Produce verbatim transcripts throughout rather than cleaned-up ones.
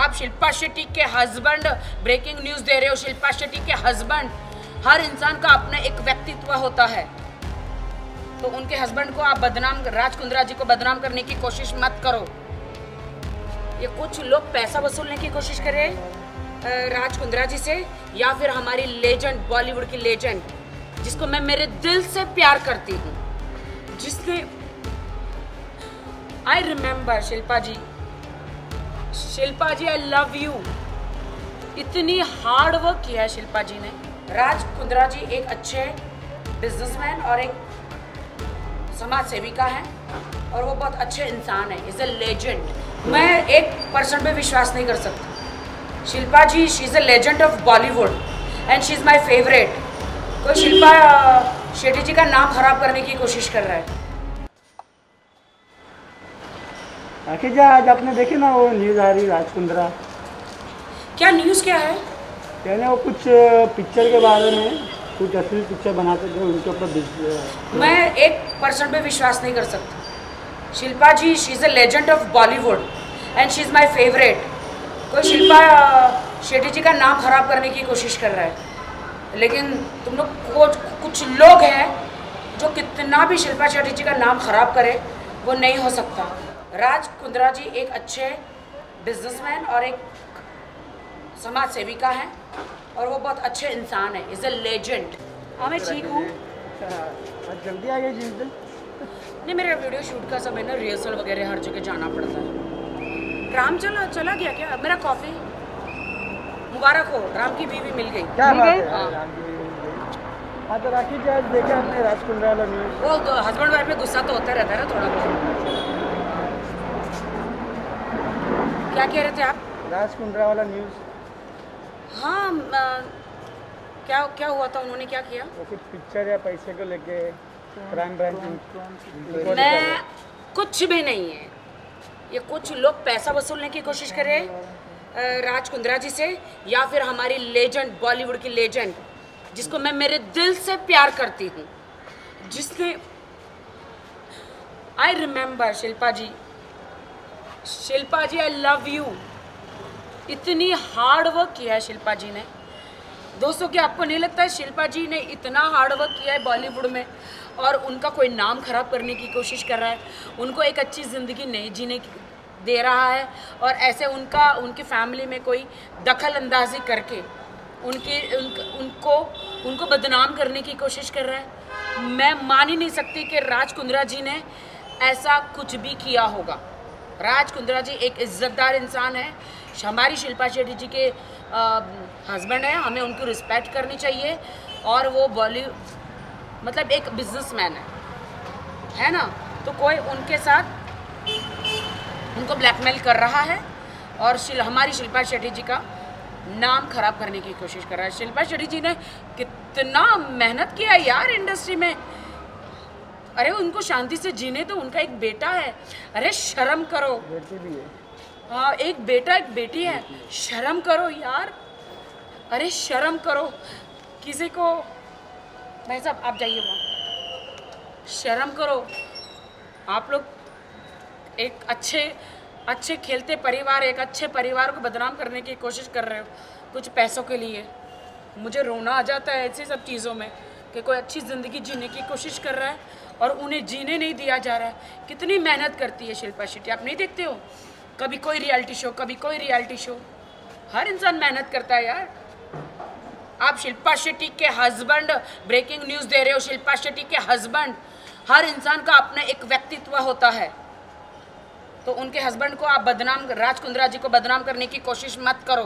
आप शिल्पा शेट्टी के husband, breaking news दे रहे हो, शिल्पा शेट्टी के हस्बैंड। हर इंसान का अपना एक व्यक्तित्व होता है, तो उनके हस्बैंड को आप बदनाम, राज कुंद्रा जी को बदनाम करने की कोशिश मत करो। ये कुछ लोग पैसा वसूलने की कोशिश कर रहे हैं राज कुंद्रा जी से, या फिर हमारी लेजेंड, बॉलीवुड की लेजेंड, जिसको मैं मेरे दिल से प्यार करती हूँ, जिसने I remember Shilpa ji, Shilpa ji I love you. इतनी हार्ड वर्क किया है शिल्पा जी ने। राज कुंद्रा जी एक अच्छे बिजनेसमैन और एक समाज सेविका है, और वो बहुत अच्छे इंसान है, इज अ लेजेंड। मैं एक परसेंट पे विश्वास नहीं कर सकती। Shilpa ji, she is a legend of Bollywood and she is my favourite. कोई शिल्पा शेट्टी जी का नाम खराब करने की कोशिश कर रहा है। आखिर क्या आज आपने देखी ना वो न्यूज़ आ रही राज कुंद्रा? क्या न्यूज़ क्या है? कहने वो कुछ पिक्चर के बारे में, कुछ असली पिक्चर बनाते थे उनके ऊपर। मैं एक परसेंट पे विश्वास नहीं कर सकती। Shilpa ji, she is a legend of Bollywood and she is my favourite. कोई शिल्पा शेट्टी जी का नाम खराब करने की कोशिश कर रहा है, लेकिन तुम लोग कुछ लोग हैं जो कितना भी शिल्पा शेट्टी जी का नाम खराब करे, वो नहीं हो सकता। राज कुंद्रा जी एक अच्छे बिजनेसमैन और एक समाज सेविका हैं, और वो बहुत अच्छे इंसान है, इज़ अ लेजेंड। हाँ, मैं ठीक हूँ। आज जल्दी आ गई जिस दिन? नहीं, मेरा वीडियो शूट का समय ना, रिहर्सल वगैरह हर जगह जाना पड़ता है। राम चला चला गया क्या? मेरा कॉफ़ी मुबारक हो, राम की बीवी मिल गई। क्या मिल गई? हाँ। हाँ, तो राखी जी आज देखा आपने राज कुंद्रा वाला न्यूज़? वो तो हस्बैंड वाइफ में गुस्सा तो होता रहता है ना थोड़ा बहुत। क्या कह रहे थे आप? राज कुंद्रा वाला न्यूज़। हाँ, आ, क्या क्या हुआ था? उन्होंने क्या किया? वो कुछ पिक्चर या पैसे को लेके क्राइम ब्रांच। मैं कुछ भी नहीं है। ये कुछ लोग पैसा वसूलने की कोशिश कर रहे हैं राज कुंद्रा जी से, या फिर हमारी लेजेंड, बॉलीवुड की लेजेंड, जिसको मैं मेरे दिल से प्यार करती हूँ, जिसने I remember Shilpa ji, Shilpa ji I love you. इतनी हार्ड वर्क किया है शिल्पा जी ने। दोस्तों, क्या आपको नहीं लगता है शिल्पा जी ने इतना हार्ड वर्क किया है बॉलीवुड में, और उनका कोई नाम खराब करने की कोशिश कर रहा है, उनको एक अच्छी ज़िंदगी नहीं जीने की दे रहा है, और ऐसे उनका उनकी फैमिली में कोई दखल अंदाजी करके उनकी उन, उनको उनको बदनाम करने की कोशिश कर रहा है। मैं मान ही नहीं सकती कि राज कुंद्रा जी ने ऐसा कुछ भी किया होगा। राज कुंद्रा जी एक इज्जतदार इंसान है, हमारी शिल्पा शेट्टी जी के हस्बैंड हैं, हमें उनकी रिस्पेक्ट करनी चाहिए, और वो बॉली मतलब एक बिजनेसमैन है है ना। तो कोई उनके साथ उनको ब्लैकमेल कर रहा है, और शिल, हमारी शिल्पा शेट्टी जी का नाम खराब करने की कोशिश कर रहा है। शिल्पा शेट्टी जी ने कितना मेहनत किया है यार इंडस्ट्री में। अरे उनको शांति से जीने तो, उनका एक बेटा है। अरे शर्म करो। बेटी भी है। हाँ, एक बेटा एक बेटी है, शर्म करो यार। अरे शर्म करो। किसी को, भाई साहब आप जाइए वहाँ, शर्म करो। आप लोग एक अच्छे अच्छे खेलते परिवार, एक अच्छे परिवार को बदनाम करने की कोशिश कर रहे हो कुछ पैसों के लिए। मुझे रोना आ जाता है ऐसी सब चीज़ों में, कि कोई अच्छी ज़िंदगी जीने की कोशिश कर रहा है और उन्हें जीने नहीं दिया जा रहा है। कितनी मेहनत करती है शिल्पा शेट्टी, आप नहीं देखते हो? कभी कोई रियलिटी शो, कभी कोई रियलिटी शो। हर इंसान मेहनत करता है यार। आप शिल्पा शेट्टी के हस्बैंड, ब्रेकिंग न्यूज़ दे रहे हो, शिल्पा शेट्टी के हस्बैंड। हर इंसान का अपना एक व्यक्तित्व होता है, तो उनके हस्बैंड को आप बदनाम, राज कुंद्रा जी को बदनाम करने की कोशिश मत करो।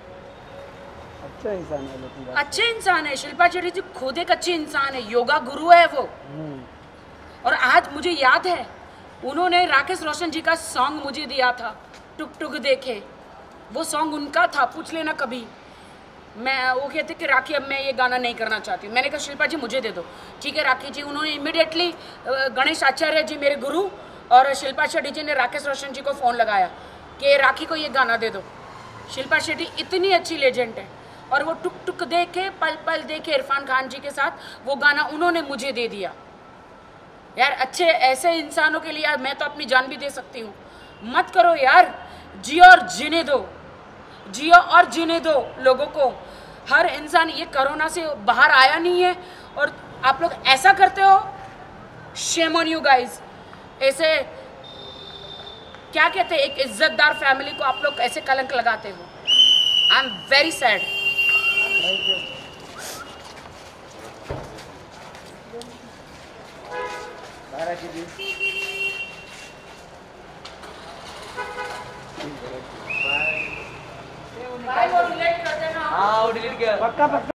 अच्छा इंसान है, लेकिन अच्छे इंसान है शिल्पा शेट्टी जी, खुद एक अच्छी इंसान है, योगा गुरु है वो। और आज मुझे याद है उन्होंने राकेश रोशन जी का सॉन्ग मुझे दिया था, टुक टुक देखे। वो सॉन्ग उनका था, पूछ लेना कभी। मैं वो कहते कि राखी अब मैं ये गाना नहीं करना चाहती हूँ। मैंने कहा शिल्पा जी मुझे दे दो। ठीक है राखी जी। उन्होंने इमीडिएटली गणेश आचार्य जी मेरे गुरु और शिल्पा शेट्टी जी ने राकेश रोशन जी को फ़ोन लगाया कि राखी को ये गाना दे दो। शिल्पा शेट्टी इतनी अच्छी लेजेंड है, और वो टुक टुक देखे, पल पल देखे इरफान खान जी के साथ वो गाना उन्होंने मुझे दे दिया। यार अच्छे ऐसे इंसानों के लिए यार मैं तो अपनी जान भी दे सकती हूँ। मत करो यार, जियो और जीने दो। जियो और जीने दो लोगों को। हर इंसान ये कोरोना से बाहर आया नहीं है और आप लोग ऐसा करते हो। Shame on you guys. ऐसे क्या कहते हैं, एक इज्जतदार फैमिली को आप लोग ऐसे कलंक लगाते हो। I am very sad. हाँ वो डिलीट किया। पक्का पक्का।